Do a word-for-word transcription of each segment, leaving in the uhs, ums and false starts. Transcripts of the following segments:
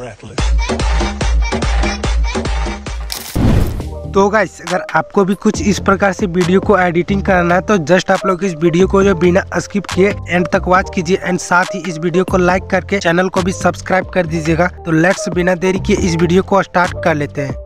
तो गाइस, अगर आपको भी कुछ इस प्रकार से वीडियो को एडिटिंग करना है तो जस्ट आप लोग इस वीडियो को जो बिना स्किप किए एंड तक वॉच कीजिए एंड साथ ही इस वीडियो को लाइक करके चैनल को भी सब्सक्राइब कर दीजिएगा। तो लेट्स बिना देरी किए इस वीडियो को स्टार्ट कर लेते हैं।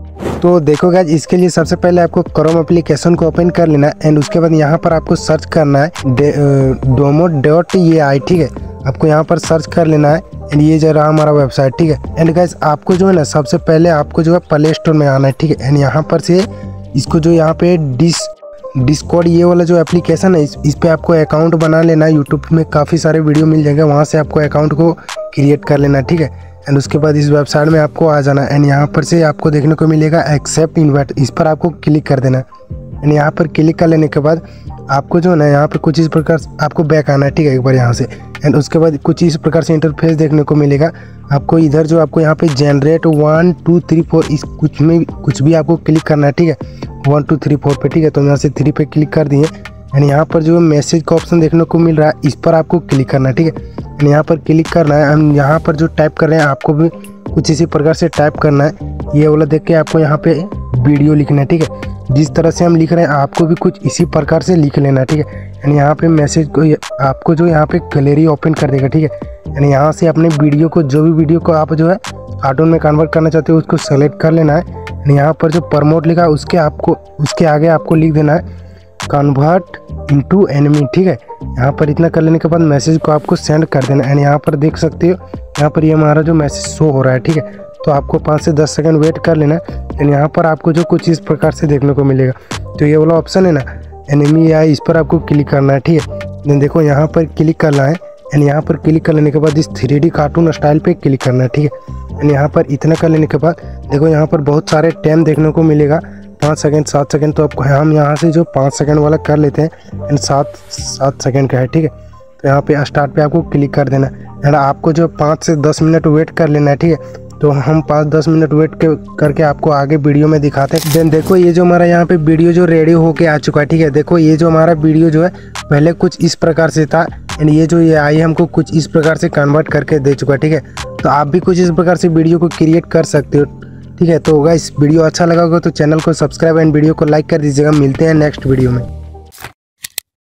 तो देखो गाइस, इसके लिए सबसे पहले आपको क्रोम एप्लीकेशन को ओपन कर लेना है एंड उसके बाद यहाँ पर आपको सर्च करना है डोमो डॉट ए आई। ठीक है, आपको यहाँ पर सर्च कर लेना है एंड ये जो रहा हमारा वेबसाइट। ठीक है, एंड गाइस आपको जो है ना सबसे पहले आपको जो है प्ले स्टोर में आना है। ठीक है, एंड यहाँ पर से इसको जो यहाँ पे डिस डिस्कॉर्ड ये वाला जो एप्लीकेशन है इस, इस पे आपको अकाउंट बना लेना है। यूट्यूब में काफ़ी सारे वीडियो मिल जाएंगे, वहाँ से आपको अकाउंट को क्रिएट कर लेना है। ठीक है, एंड उसके बाद इस वेबसाइट में आपको आ जाना एंड यहाँ पर से आपको देखने को मिलेगा एक्सेप्ट इन्वाइट, इस पर आपको क्लिक कर देना एंड यहाँ पर क्लिक कर लेने के बाद आपको जो है ना यहाँ पर कुछ इस प्रकार आपको बैक आना है। ठीक है, एक बार यहाँ से एंड उसके बाद कुछ इस प्रकार से इंटरफेस देखने को मिलेगा। आपको इधर जो आपको यहाँ पे generate one two three four इस कुछ में कुछ भी आपको क्लिक करना है। ठीक है, वन टू थ्री फोर पे। ठीक है, तो यहाँ से थ्री पे क्लिक कर दिए एंड यहाँ पर जो मैसेज का ऑप्शन देखने को मिल रहा है इस पर आपको क्लिक करना है। ठीक है, एंड यहाँ पर क्लिक करना है। हम यहाँ पर जो टाइप कर रहे हैं आपको भी कुछ इसी प्रकार से टाइप करना है। ये वाला देख के आपको यहाँ पे वीडियो लिखना है। ठीक है, जिस तरह से हम लिख रहे हैं आपको भी कुछ इसी प्रकार से लिख लेना है। ठीक है, एंड यहाँ पे मैसेज को आपको जो यहाँ पे गैलरी ओपन कर देगा। ठीक है, एंड यहाँ से अपने वीडियो को जो भी वीडियो को आप जो है कार्टून में कन्वर्ट करना चाहते हो उसको सेलेक्ट कर लेना है एंड यहाँ पर जो प्रमोट लिखा है उसके आपको उसके आगे आपको लिख देना है कन्वर्ट इनटू एनिमी। ठीक है, यहाँ पर इतना कर लेने के बाद मैसेज को आपको सेंड कर देना एंड यहाँ पर देख सकते हो यहाँ पर ये हमारा जो मैसेज शो हो रहा है। ठीक है, तो आपको पाँच से दस सेकंड वेट कर लेना एंड यहाँ पर आपको जो कुछ इस प्रकार से देखने को मिलेगा। तो ये वाला ऑप्शन है ना एनिमी आई, इस पर आपको क्लिक करना है। ठीक है, देन देखो यहाँ पर क्लिक करना है एंड यहाँ पर क्लिक कर लेने के बाद इस थ्री डी कार्टून स्टाइल पे क्लिक करना है। ठीक है, एंड यहाँ पर इतना कर लेने के बाद देखो यहाँ पर बहुत सारे टाइम देखने को मिलेगा, पाँच सेकंड सात सेकंड। तो आपको हम यहाँ से जो पाँच सेकंड वाला कर लेते हैं एंड सात सात सेकंड का है। ठीक है, तो यहाँ पे स्टार्ट पे आपको क्लिक कर देना एंड आपको जो पाँच से दस मिनट वेट कर लेना है। ठीक है, तो हम पाँच दस मिनट वेट के करके आपको आगे वीडियो में दिखाते हैं। देन देखो ये जो हमारा यहाँ पे वीडियो जो रेडी होके आ चुका है। ठीक है, देखो ये जो हमारा वीडियो जो है पहले कुछ इस प्रकार से था एंड ये जो ये आई हमको कुछ इस प्रकार से कन्वर्ट करके दे चुका है। ठीक है, तो आप भी कुछ इस प्रकार से वीडियो को क्रिएट कर सकते हो। ठीक है, तो गाइस वीडियो अच्छा लगा होगा तो चैनल को सब्सक्राइब एंड वीडियो को लाइक कर दीजिएगा। मिलते हैं नेक्स्ट वीडियो में।